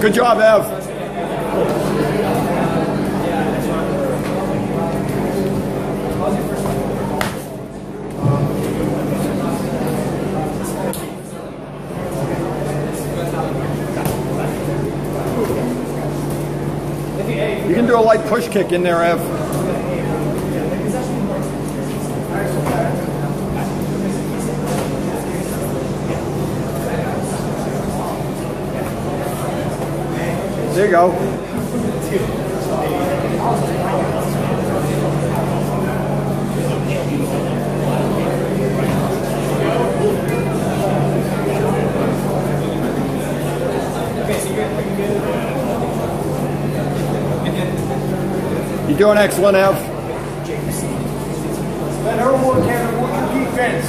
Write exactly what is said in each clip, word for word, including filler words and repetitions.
Good job, Ev. You can do a light push kick in there, Ev. There you go. You're doing excellent, Ev. Let her work, Kevin. Work your defense.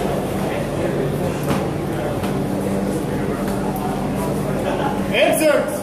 Answer!